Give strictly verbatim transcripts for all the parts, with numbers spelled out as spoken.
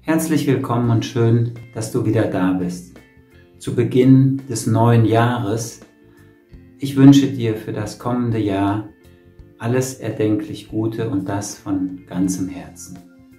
Herzlich willkommen und schön, dass du wieder da bist. Zu Beginn des neuen Jahres. Ich wünsche dir für das kommende Jahr alles erdenklich Gute und das von ganzem Herzen.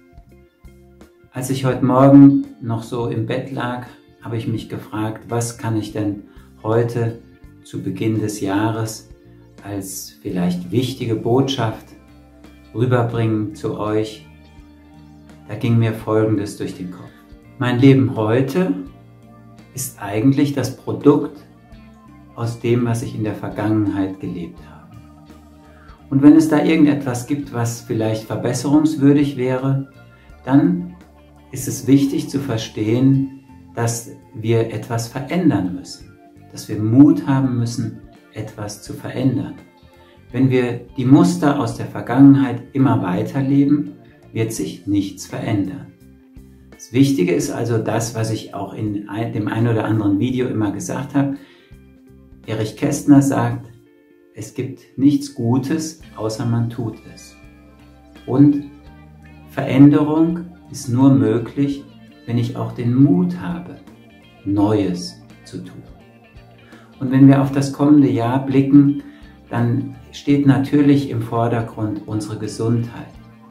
Als ich heute Morgen noch so im Bett lag, habe ich mich gefragt, was kann ich denn heute zu Beginn des Jahres als vielleicht wichtige Botschaft rüberbringen zu euch. Da ging mir Folgendes durch den Kopf. Mein Leben heute ist eigentlich das Produkt aus dem, was ich in der Vergangenheit gelebt habe. Und wenn es da irgendetwas gibt, was vielleicht verbesserungswürdig wäre, dann ist es wichtig zu verstehen, dass wir etwas verändern müssen, dass wir Mut haben müssen, etwas zu verändern. Wenn wir die Muster aus der Vergangenheit immer weiterleben, wird sich nichts verändern. Das Wichtige ist also das, was ich auch in dem einen oder anderen Video immer gesagt habe. Erich Kästner sagt, es gibt nichts Gutes, außer man tut es. Und Veränderung ist nur möglich, wenn ich auch den Mut habe, Neues zu tun. Und wenn wir auf das kommende Jahr blicken, dann steht natürlich im Vordergrund unsere Gesundheit,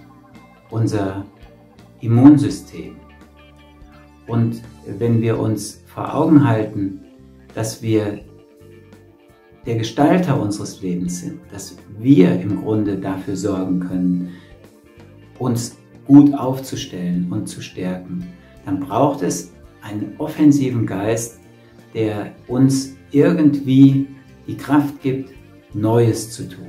unser Immunsystem. Und wenn wir uns vor Augen halten, dass wir der Gestalter unseres Lebens sind, dass wir im Grunde dafür sorgen können, uns gut aufzustellen und zu stärken, dann braucht es einen offensiven Geist, der uns irgendwie die Kraft gibt, Neues zu tun.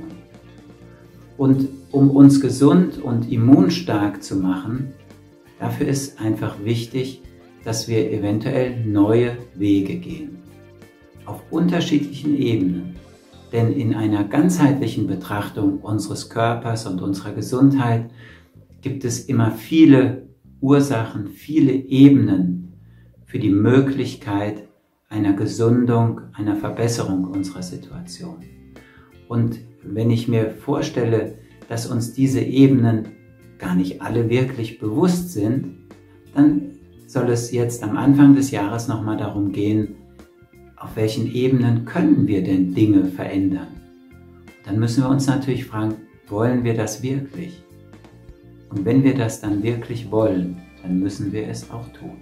Und um uns gesund und immunstark zu machen, dafür ist einfach wichtig, dass wir eventuell neue Wege gehen. Auf unterschiedlichen Ebenen. Denn in einer ganzheitlichen Betrachtung unseres Körpers und unserer Gesundheit gibt es immer viele Ursachen, viele Ebenen für die Möglichkeit einer Gesundung, einer Verbesserung unserer Situation. Und wenn ich mir vorstelle, dass uns diese Ebenen gar nicht alle wirklich bewusst sind, dann soll es jetzt am Anfang des Jahres nochmal darum gehen, auf welchen Ebenen können wir denn Dinge verändern? Dann müssen wir uns natürlich fragen, wollen wir das wirklich? Und wenn wir das dann wirklich wollen, dann müssen wir es auch tun.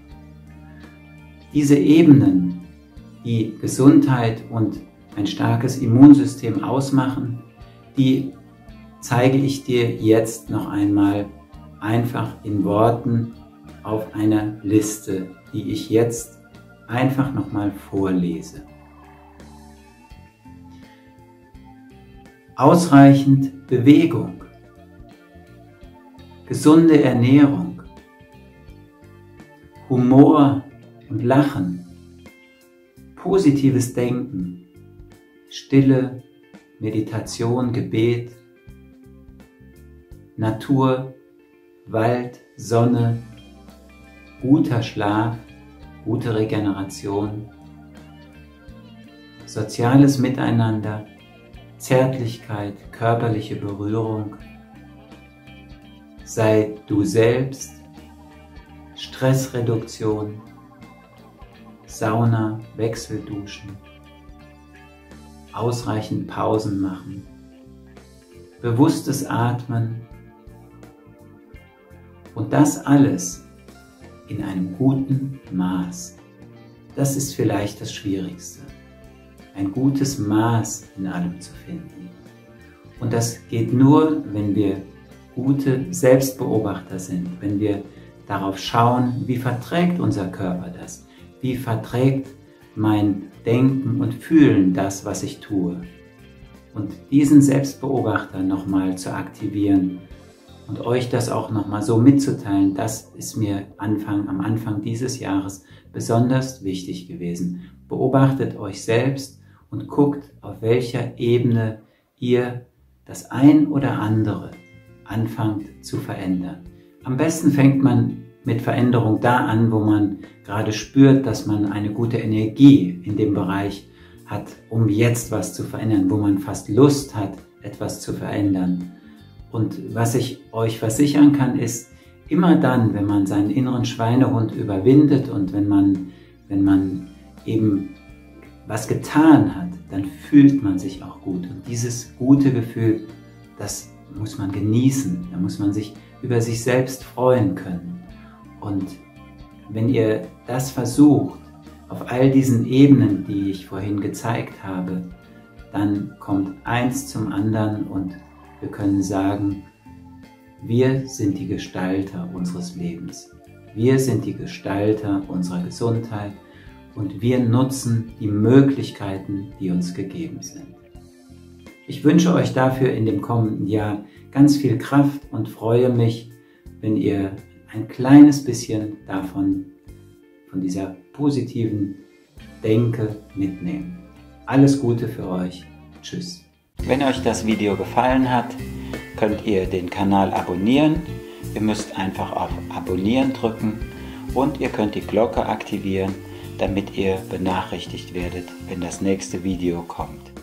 Diese Ebenen, die Gesundheit und ein starkes Immunsystem ausmachen, die zeige ich dir jetzt noch einmal einfach in Worten auf einer Liste, die ich jetzt einfach nochmal vorlese. Ausreichend Bewegung, gesunde Ernährung, Humor und Lachen, positives Denken, Stille, Meditation, Gebet, Natur, Wald, Sonne, guter Schlaf, gute Regeneration, soziales Miteinander, Zärtlichkeit, körperliche Berührung, sei du selbst, Stressreduktion, Sauna, Wechselduschen, ausreichend Pausen machen, bewusstes Atmen und das alles in einem guten Maß. Das ist vielleicht das Schwierigste, ein gutes Maß in allem zu finden. Und das geht nur, wenn wir gute Selbstbeobachter sind, wenn wir darauf schauen, wie verträgt unser Körper das, wie verträgt mein Denken und Fühlen das, was ich tue. Und diesen Selbstbeobachter nochmal zu aktivieren und euch das auch nochmal so mitzuteilen, das ist mir Anfang, am Anfang dieses Jahres besonders wichtig gewesen. Beobachtet euch selbst und guckt, auf welcher Ebene ihr das ein oder andere anfangt zu verändern. Am besten fängt man mit Veränderung da an, wo man gerade spürt, dass man eine gute Energie in dem Bereich hat, um jetzt was zu verändern, wo man fast Lust hat, etwas zu verändern. Und was ich euch versichern kann, ist, immer dann, wenn man seinen inneren Schweinehund überwindet und wenn man, wenn man eben was getan hat, dann fühlt man sich auch gut. Und dieses gute Gefühl, das muss man genießen. Da muss man sich über sich selbst freuen können. Und wenn ihr das versucht, auf all diesen Ebenen, die ich vorhin gezeigt habe, dann kommt eins zum anderen und wir können sagen, wir sind die Gestalter unseres Lebens. Wir sind die Gestalter unserer Gesundheit und wir nutzen die Möglichkeiten, die uns gegeben sind. Ich wünsche euch dafür in dem kommenden Jahr ganz viel Kraft und freue mich, wenn ihr ein kleines bisschen davon, von dieser positiven Denke mitnehmt. Alles Gute für euch. Tschüss. Wenn euch das Video gefallen hat, könnt ihr den Kanal abonnieren. Ihr müsst einfach auf Abonnieren drücken und ihr könnt die Glocke aktivieren, damit ihr benachrichtigt werdet, wenn das nächste Video kommt.